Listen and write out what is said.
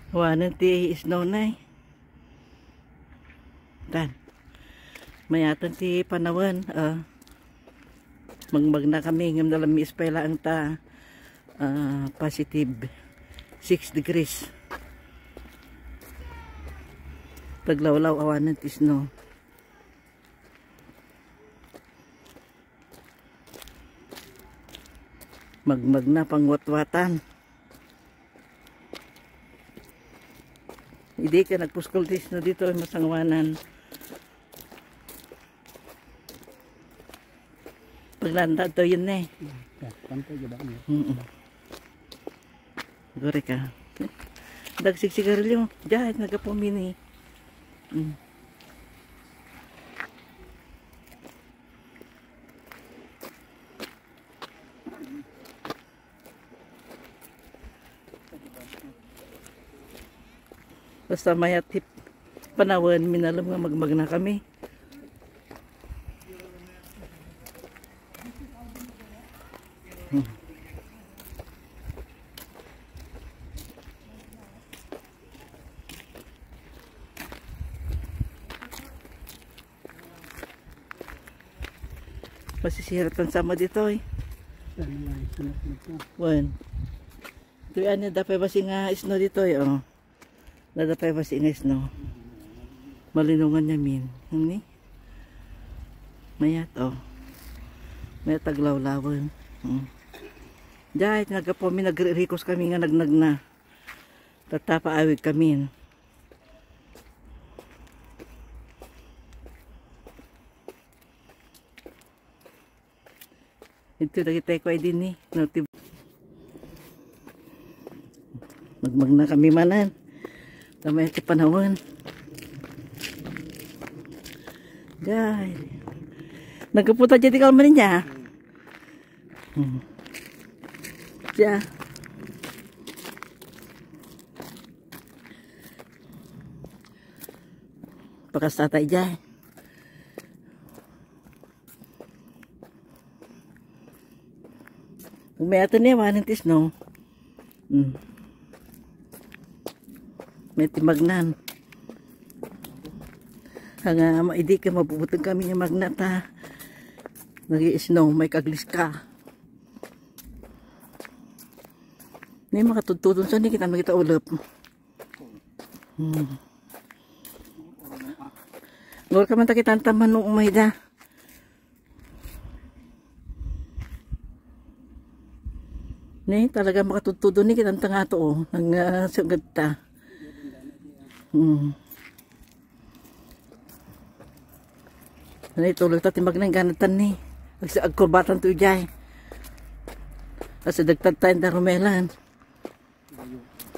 Wanan ti snow na eh. Dan. Mayatan ti panawan. Magmag na kami. Ngam dalam mi espela ang ta positive 6 degrees. Taglawlaw awanan ti snow. Magmag na pangwatwatan. Hindi ka nagpuskultis na dito ay masangwanan. Paglanda to yun eh. Gori ka. Dagsig sigarilyo. Diyan, nagapumini. Basta mayat panawan, minalam nga magmag na kami. Masisiratan sama dito eh. Wan. Ito yan, dapat ba nga snow dito eh. Oh. Dapat ba nga snow. Malinungan niya min. Hindi? Mayat oh. Mayat taglawlawan. Dahil nagkapomi nagre-recos kami nga nagnag na. Tatapaawig kami. Ito nakita ko ay din eh. Magmag na kami manan. Tama ito panahon. Dahil. Nagkaputa dyan di kalman niya. Diyan. Pakas tatay dyan. May ato niya manintis no. May timagnan. Hanga maidi ka mabubutang kami yung magnata. Nag-i-snow, may kaglis ka. May makatutudon sa ni kita makita ulap. Ngor ka man takitan taman nung umayda. Ni talaga makatutudon ni kita tanga to oh. Nang sugad ta. Nanay tulog ta timbag nang ganatan ni. Agkurbatan to ijay. Kasi dagtad tayo na rumelan.